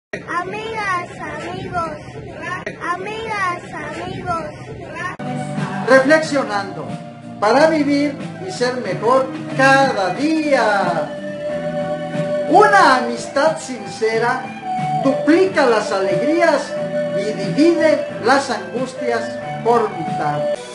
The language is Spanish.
Amigas, amigos, amigas, amigos. Reflexionando para vivir y ser mejor cada día. Una amistad sincera duplica las alegrías y divide las angustias por mitad.